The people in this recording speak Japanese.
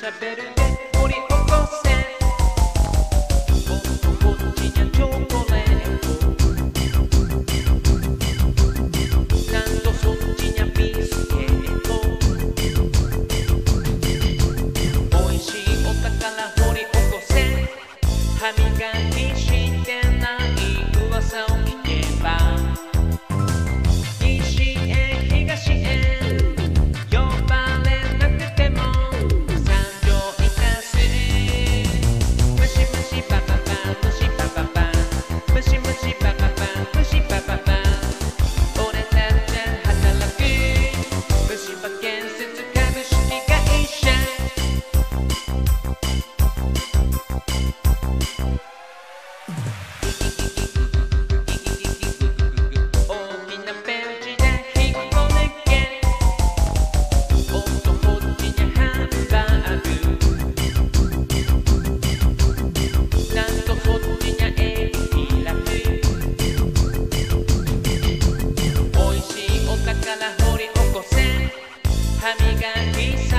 しゃべるで掘り起こせこっちにゃチョコレートなんとそっちにゃビスケットおいしいお宝掘り起こせ歯磨きしてない噂を聞けば西へ東へ呼ばれなくても三条生かすムシムシパパパムシパパパムシムシパパパムシパパパ俺たちは働く虫歯建設株式会社大きなベンチで引っこ抜けおっとこっちにハンバーグなんとそっちにゃエビピラフおいしいお宝掘り起こせ歯磨き